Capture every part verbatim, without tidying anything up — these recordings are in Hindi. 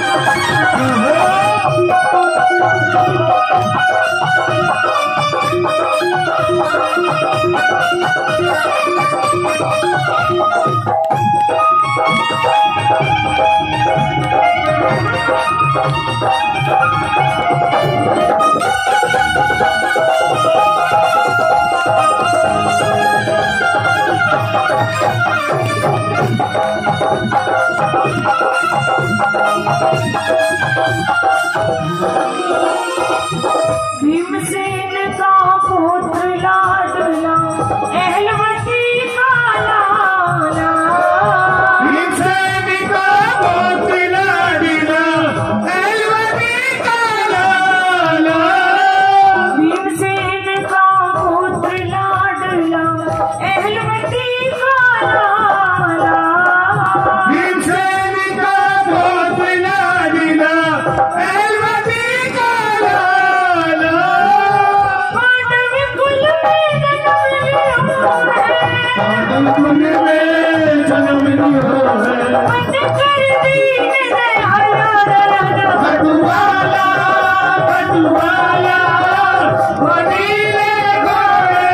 भीमसेन का पुत्र लाडला अहलवती का लाला। भीमसेन का पुत्र लाडला अहलवती का लाला। भीमसेन का पुत्र लाडला अहलवती का लाला। भीमसेन का पुत्र लाडला अहलवती का लाला। पांडव कुल में जन्म लियो है। पांडव कुल में जन्म लियो है। मन कर दीन दयाला खटुवाला खटुवाला वनीले घोड़े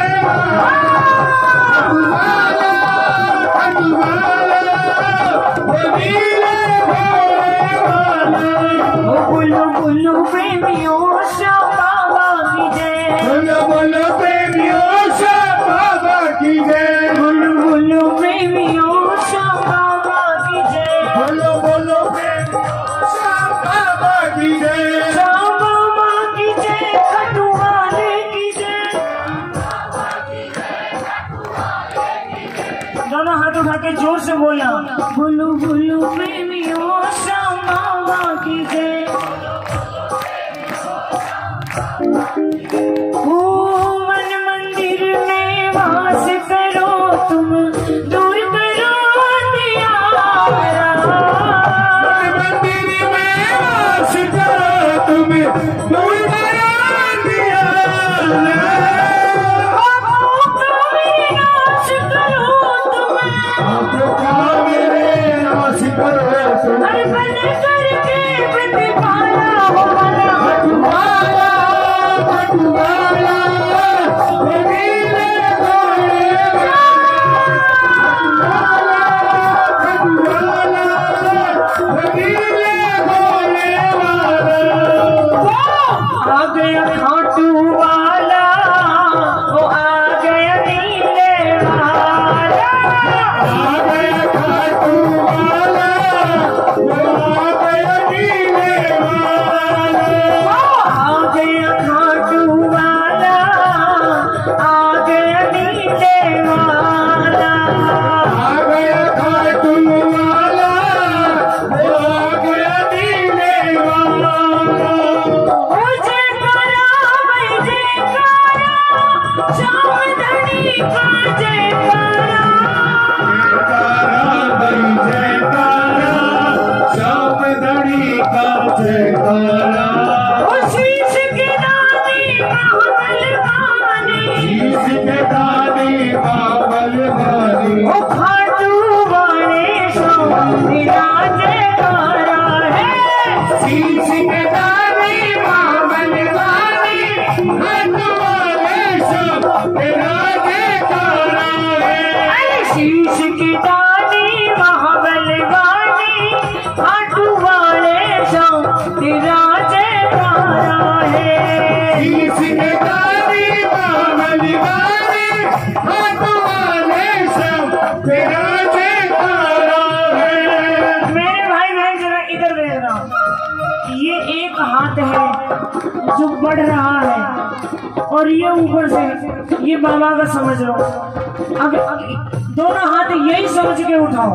खटुवाला खटुवाला वनीले घोड़े वाला। ओ बोलो बोलो प्रेमियों श्याम बाबा की जय। बोलो बोलो प्रेमियों श्याम बाबा की जय। बोलो बोलो प्रेमियों श्याम बाबा की जय। बोलो बोलो प्रेमियों श्याम बाबा की जय। श्याम बाबा की जय। खटुवाले की जय। दोनों हाथ उठा के जोर से बोला बोलो बोलो प्रेमियों श्याम बाबा की जय। ओ मन मंदिर में वास करो तुम दूर करो अंधियारा। मंदिर में वास करो तुम दूर करो अंधियारा। आंखों का विनाश करो तुम। आंखों का विनाश करो तुम। हर बन करके प्रतिपाला हो वाला। खटुवाला खटुवाला वनीले घोड़े खटुवाला खटुवाला वनीले घोड़े वाला। आ गया खाटू वाला। ओ आ गया नीले वाला। आ गया खाटू वाला वो आ गया नीले वाला। आ गया खाटू वाला। आ गया नीले वाला। आ गया खाटू वाला वो आ गया नीले वाला। ओ जयकारा भाई जयकारा। श्याम धनी का जयकारा। जयकारा भाई जयकारा श्याम धनी का जयकारा। ओ शीश के दानी बाबल वानी। शीश के दानी बाबल वाली। ओ खाटू वाले सो तेरा जयकारा है। शीश के दानी बाबल वाली। खटुवाले सब तेरा जयकारा है। अरे शीश की दानी महाबल वाली। खाटू वाले सो तेरा जयकारा है। शीश के दानी बाबल वाली। खटुवाले सब तेरा जयकारा है। मेरे भाई बहन जरा इधर देखना। ये एक हाथ है जो बढ़ रहा है और ये ऊपर से ये बाबा का समझ लो। अब अब दोनों हाथ यही समझ के उठाओ।